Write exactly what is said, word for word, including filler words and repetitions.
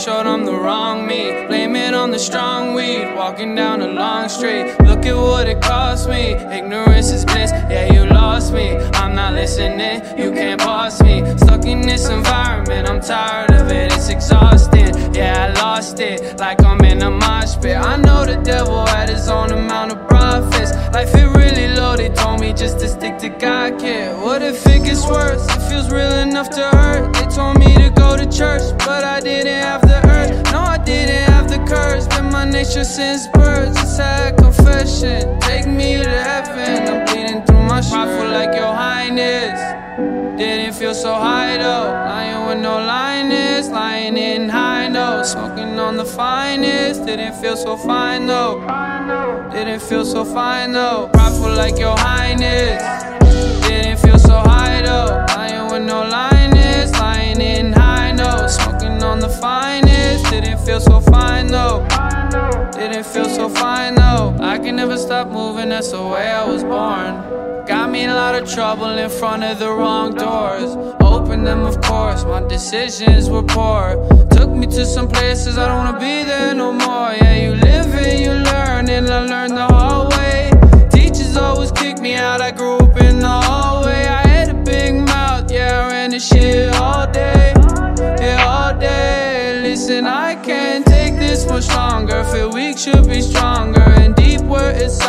showed I'm the wrong me. Blame it on the strong weed, walking down a long street. Look at what it cost me. Ignorance is bliss, yeah, you lost me. I'm not listening, you can't boss me. Stuck in this environment, I'm tired of it, it's exhausting. Yeah, I lost it, like I'm in a mosh pit. I know the devil had his own amount of profits. Life it really low, they told me just to stick to God, kid. What if it gets worse? It feels real enough to hurt. They told me to go to church, but I didn't have the urge. No, I didn't have the courage. Been my nature since birth. It's sad confession. Take me to heaven. I'm bleeding through my shirt. Prideful like your highness. Didn't feel so high though. Lying with no lioness. Lying in high notes. Smoking on the finest. Didn't feel so fine though. Didn't feel so fine though. Prideful like your highness. Didn't feel so high though. Lying with no lioness. Lying in high notes. Smoking on the finest. Didn't feel so fine though. Didn't feel so fine though. I can never stop moving, that's the way I was born. Got me in a lot of trouble in front of the wrong doors. Opened them, of course, my decisions were poor. Took me to some places I don't wanna be there no more. Yeah, you live and you learn, and I learned the hard way. Teachers always kicked me out, I grew up in the hallway. I had a big mouth, yeah, I ran the shit all day. Yeah, all day. Listen, I can't take this much longer. Feel weak, should be stronger. And deep where it's